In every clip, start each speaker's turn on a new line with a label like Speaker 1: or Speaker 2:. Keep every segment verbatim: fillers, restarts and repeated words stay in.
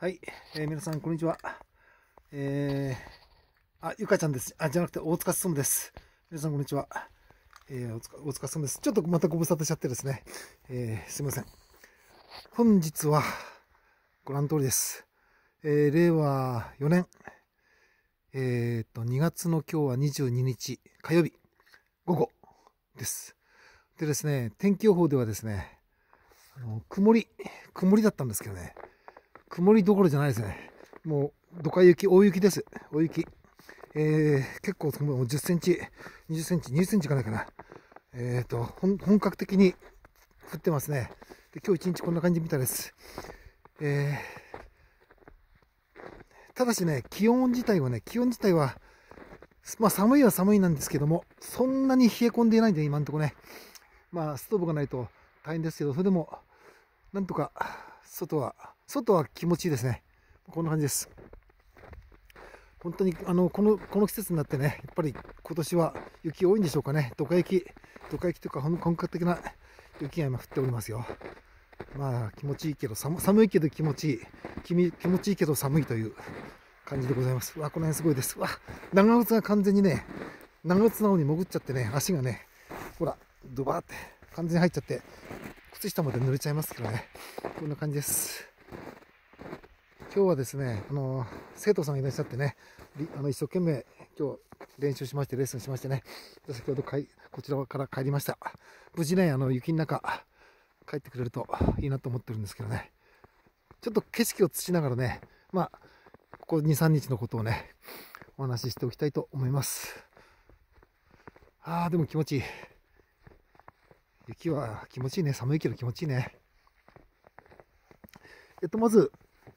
Speaker 1: はい、えー、皆さんこんにちは。えー、あ、ゆかちゃんです。あ、じゃなくて大塚進です。皆さんこんにちは。えー、大塚、大塚進です。ちょっとまたご無沙汰しちゃってですね。えー、すみません。本日はご覧の通りです。えー、れいわよねん、えーと、にがつの今日はにじゅうににち火曜日午後です。でですね、天気予報ではですね、あの曇り、曇りだったんですけどね、曇りどころじゃないですね。もう、どか雪、大雪です。大雪。えー、結構、もうじゅっセンチ、にじゅっセンチ、にじゅっセンチいかないかな。えーと、本格的に降ってますね。で今日一日こんな感じみたいです。えー、ただしね、気温自体はね、気温自体は、まあ寒いは寒いなんですけども、そんなに冷え込んでいないんで、今のところね。まあ、ストーブがないと大変ですけど、それでも、なんとか、外は、外は気持ちいいですね。こんな感じです。本当にあのこのこの季節になってね、やっぱり今年は雪多いんでしょうかね。ドカ雪、ドカ雪というか本格的な雪が今降っておりますよ。まあ気持ちいいけど 寒, 寒いけど気持ちいい気み、気持ちいいけど寒いという感じでございます。わ、この辺すごいです。わ、長靴が完全にね、長靴なのに潜っちゃってね、足がね、ほら、ドバーって完全に入っちゃって、靴下まで濡れちゃいますけどね。こんな感じです。今日はですね、あの生徒さんがいらっしゃってね、あの一生懸命今日練習しまして、レッスンしましてね、先ほどかいこちらから帰りました。無事ね、あの雪の中帰ってくれるといいなと思ってるんですけどね、ちょっと景色を映しながらね、まあここに、さんにちのことをね、お話ししておきたいと思います。あー、でも気持ちいい。雪は気持ちいいね。寒いけど気持ちいいね。えっとまず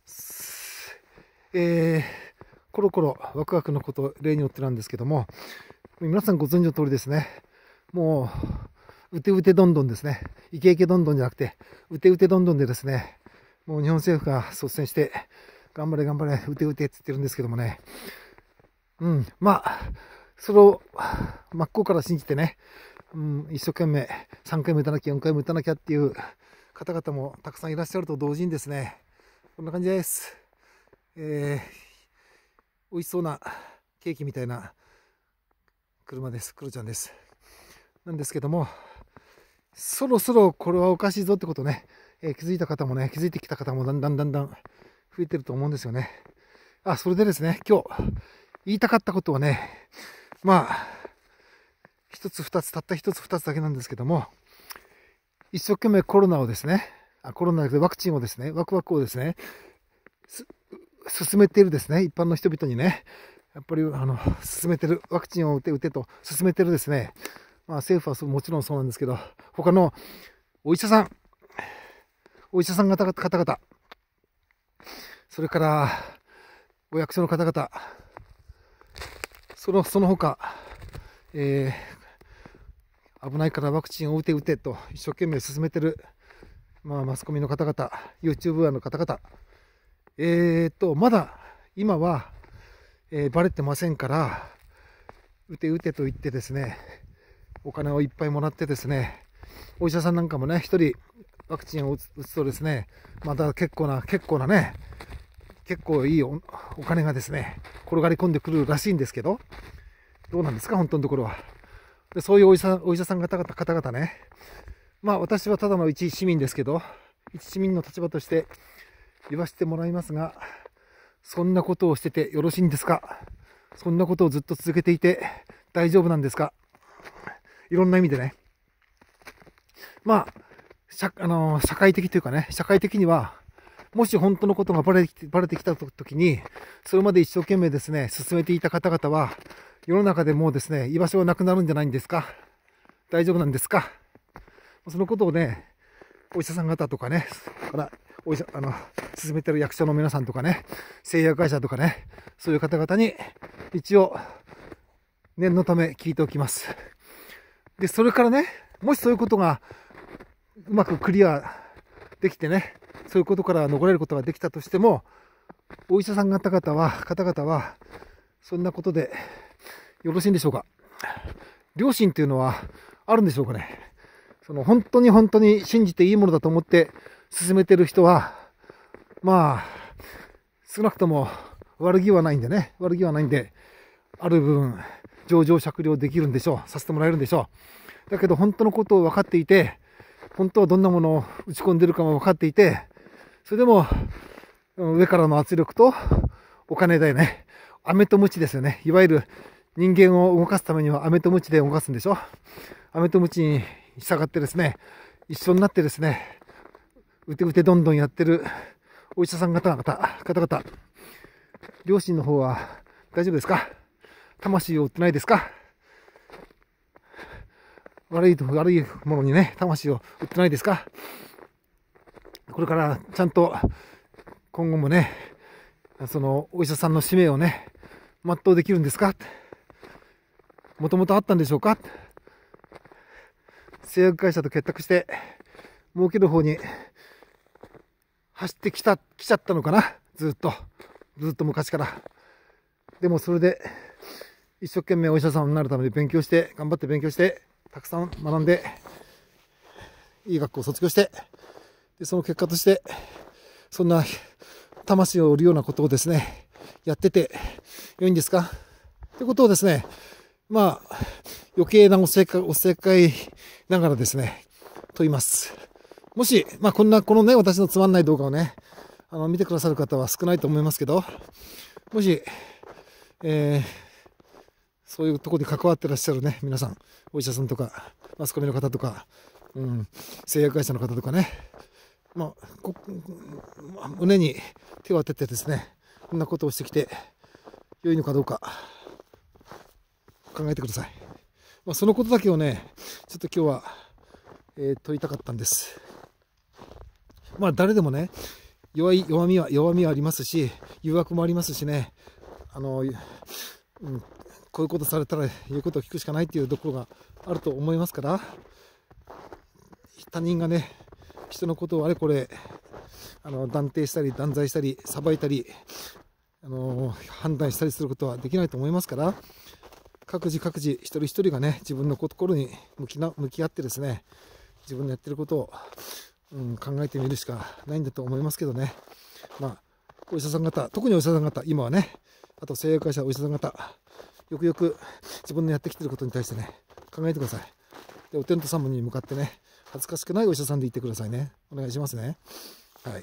Speaker 1: えー、コロコロワクワクのこと例によってなんですけども、皆さんご存知の通りですね、もううてうてどんどんですね、イケイケどんどんじゃなくてうてうてどんどんでですね、もう日本政府が率先して頑張れ頑張れうてうてって言ってるんですけどもね、うん、まあそれを真っ向から信じてね、うん、一生懸命さんかいも打たなきゃよんかいも打たなきゃっていう方々もたくさんいらっしゃると同時にですね、こんな感じです。えー、美味しそうなケーキみたいな車です。クロちゃんです。なんですけども、そろそろこれはおかしいぞってことね、えー、気づいた方もね、気づいてきた方もだんだんだんだん増えてると思うんですよね。あ、それでですね、今日言いたかったことはね、まあ、一つ二つ、たった一つ二つだけなんですけども、一生懸命コロナをですね、あコロナでワクチンをですね、ワクワクをですね、進めているですね、一般の人々にね、やっぱりあの進めてる、ワクチンを打て打てと進めてるですね、まあ、政府はもちろんそうなんですけど、他のお医者さん、お医者さん方々、それからお役所の方々、そのその他、えー、危ないからワクチンを打て打てと一生懸命進めてる、まあ、マスコミの方々、YouTuber の方々、えーと、まだ今は、えー、バレてませんから、打て打てと言ってですね、お金をいっぱいもらってですね、お医者さんなんかもね、一人ワクチンを打つ、打つとですね、また結構な、結構なね、結構いい お, お金がですね、転がり込んでくるらしいんですけど、どうなんですか、本当のところは。でそういうお医者お医者さん方々、方々ね、まあ私はただの一市民ですけど、一市民の立場として言わせてもらいますが、そんなことをしててよろしいんですか？そんなことをずっと続けていて大丈夫なんですか？いろんな意味でね。まあ、社, あの社会的というかね、社会的には、もし本当のことがバレてきて、バレてきたときに、それまで一生懸命ですね、進めていた方々は、世の中でもうですね、居場所はなくなるんじゃないんですか？大丈夫なんですか？そのことをね、お医者さん方とかね、からお医者あの進めてる役所の皆さんとかね、製薬会社とかね、そういう方々に一応念のため聞いておきます。で、それからね、もしそういうことがうまくクリアできてね、そういうことから逃れることができたとしても、お医者さん方々は、方々は、そんなことでよろしいんでしょうか？良心というのはあるんでしょうかね？その本当に本当に信じていいものだと思って進めてる人は、まあ、 少なくとも悪気はないんでね、悪気はないんで、ある部分、情状酌量できるんでしょう。させてもらえるんでしょう。だけど本当のことを分かっていて、本当はどんなものを打ち込んでるかも分かっていて、それでも上からの圧力とお金だよね。飴と鞭ですよね。いわゆる人間を動かすためには飴と鞭で動かすんでしょ。飴と鞭に従ってですね、一緒になってですね、うてうてどんどんやってるお医者さん方々、方々、両親の方は大丈夫ですか？魂を売ってないですか？悪いと、悪いものにね、魂を売ってないですか？これからちゃんと今後もね、そのお医者さんの使命をね、全うできるんですか？もともとあったんでしょうか？製薬会社と結託して儲ける方に走ってきた、来ちゃったのかな、ずっと、ずっと昔から。でもそれで一生懸命お医者さんになるために勉強して、頑張って勉強して、たくさん学んで、いい学校を卒業して、でその結果として、そんな魂を売るようなことをですね、やってて良いんですか？ということをですね、まあ、余計なおせっかい、おせっかいながらですね、問います。もし、まあこんな、このね、私のつまんない動画をね、あの、見てくださる方は少ないと思いますけど、もし、えー、そういうところに関わってらっしゃるね、皆さん、お医者さんとか、マスコミの方とか、うん、製薬会社の方とかね、まあ、こ胸に手を当ててですね、こんなことをしてきて、良いのかどうか、考えてください。まあ、そのことだけをね、ちょっと今日は、えー、問いたかったんです。まあ、誰でもね、弱い、弱みは、弱みはありますし、誘惑もありますしね、あの、うん、こういうことされたら言うことを聞くしかないっていうところがあると思いますから、他人がね、人のことをあれこれ、あの、断定したり、断罪したり、裁いたり、あの、判断したりすることはできないと思いますから、各自各自、一人一人がね、自分の心に向きな、向き合ってですね、自分のやってることを、うん、考えてみるしかないんだと思いますけどね。まあ、お医者さん方、特にお医者さん方、今はね、あと製薬会社お医者さん方、よくよく自分のやってきてることに対してね、考えてください。で、お天道様に向かってね、恥ずかしくないお医者さんで言ってくださいね。お願いしますね。はい。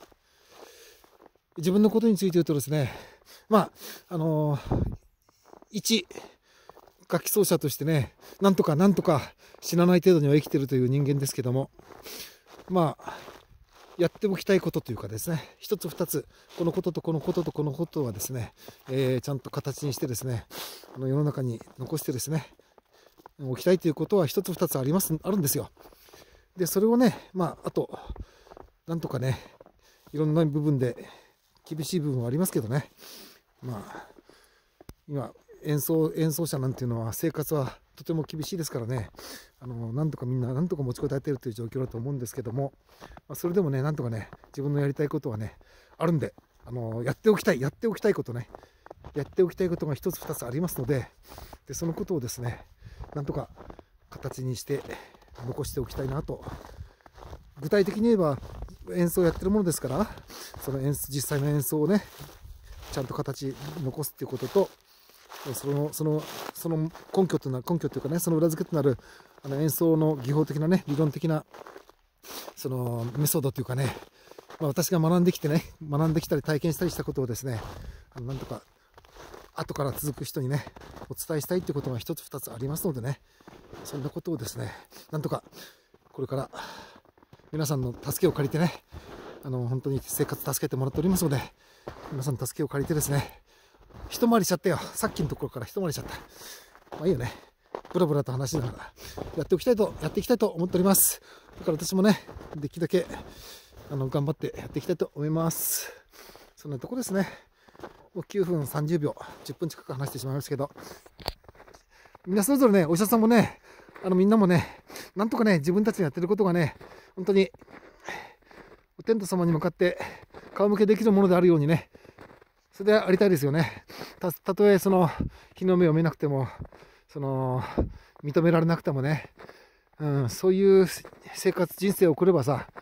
Speaker 1: 自分のことについて言うとですね、まあ、あのー、一、楽器奏者としてね、なんとかなんとか死なない程度には生きているという人間ですけども、まあ、やっておきたいことというかですね、一つ二つ、このこととこのこととこのことはですね、えー、ちゃんと形にしてですね、あの世の中に残してですね、置きたいということは一つ二つあります、あるんですよ。で、それをね、まあ、あと、なんとかね、いろんな部分で厳しい部分はありますけどね、まあ、今、演奏、演奏者なんていうのは生活はとても厳しいですからね、あの、なんとかみんな、なんとか持ちこたえているという状況だと思うんですけども、まあ、それでもね、なんとかね、自分のやりたいことはね、あるんで、あの、やっておきたい、やっておきたいことね、やっておきたいことが一つ二つありますので、で、そのことをですね、なんとか形にして残しておきたいなと。具体的に言えば、演奏をやってるものですから、その演奏、実際の演奏をね、ちゃんと形残すっていうことと、その、その、その根拠となる、根拠というかね、その裏付けとなる、あの演奏の技法的なね、理論的な、そのメソッドというかね、まあ、私が学んできてね、学んできたり体験したりしたことをですね、あのなんとか、後から続く人にね、お伝えしたいということが一つ二つありますのでね、そんなことをですね、なんとか、これから、皆さんの助けを借りてね、あの、本当に生活助けてもらっておりますので、皆さんの助けを借りてですね、一回りしちゃったよ。さっきのところから一回りしちゃった。まあいいよね。ブラブラと話しながら、やっておきたいと、やっていきたいと思っております。だから私もね、できるだけ、あの、頑張ってやっていきたいと思います。そんなとこですね。もうきゅうふんさんじゅうびょう、じゅっぷん近く話してしまいましたけど、みんなそれぞれね、お医者さんもね、あの、みんなもね、なんとかね、自分たちのやってることがね、本当に、お天道様に向かって顔向けできるものであるようにね、それでありたいですよね。た、たとえその日の目を見なくても、その認められなくてもね、うん、そういう生活人生を送ればさ、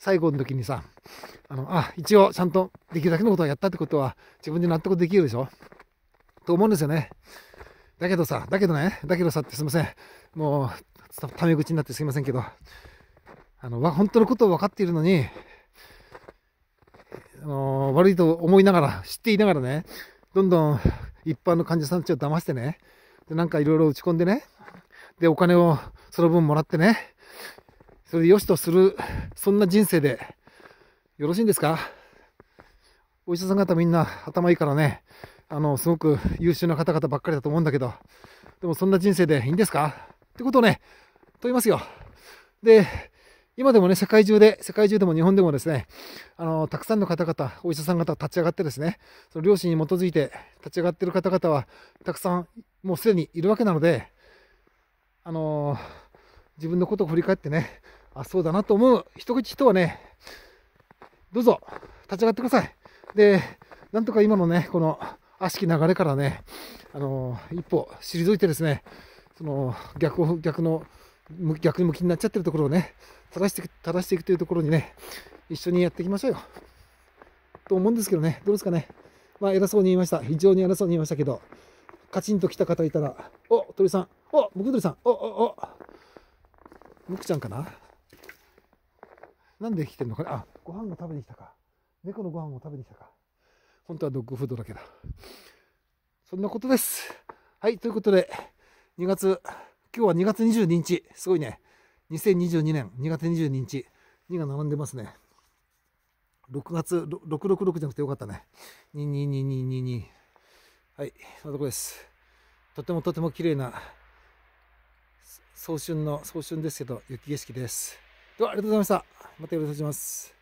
Speaker 1: 最後の時にさ、あの、あ、一応ちゃんとできるだけのことをやったってことは自分で納得できるでしょと思うんですよね。だけどさ、だけどね、だけどさってすいません。もう、タメ口になってすいませんけど、あの、本当のことを分かっているのに、あの悪いと思いながら、知っていながらね、どんどん一般の患者さんたちを騙してね、でなんかいろいろ打ち込んでね、で、お金をその分もらってね、それで良しとする、そんな人生でよろしいんですか？お医者さん方みんな頭いいからね、あの、すごく優秀な方々ばっかりだと思うんだけど、でもそんな人生でいいんですかってことをね、問いますよ。で、今でもね、世界中で、世界中でも日本でもですね、あの、たくさんの方々、お医者さん方立ち上がってですね、その良心に基づいて立ち上がっている方々は、たくさんもうすでにいるわけなので、あの、自分のことを振り返ってね、あ、そうだなと思う一口人はね、どうぞ、立ち上がってください。で、なんとか今のね、この悪しき流れからね、あの、一歩退いてですね、その逆を、逆の、逆向きになっちゃってるところをね、正していく、正していくというところにね、一緒にやっていきましょうよ。と思うんですけどね、どうですかね。まあ、偉そうに言いました。非常に偉そうに言いましたけど、カチンと来た方いたら、お、鳥さん、お、むく鳥さん、お、お、お、むくちゃんかな。なんで来てんのかな。あ、ご飯も食べに来たか。猫のご飯も食べに来たか。本当はドッグフードだけだ。そんなことです。はい、ということで、にがつ、今日はにがつにじゅうににち、すごいね。にせんにじゅうにねんにがつにじゅうににち、にが並んでますね。ろくがつ、ろくろくろくじゃなくてよかったね。にににににに。はい、そんなとこです。とてもとても綺麗な、早春の、早春ですけど、雪景色です。では、ありがとうございました。またよろしくお願いします。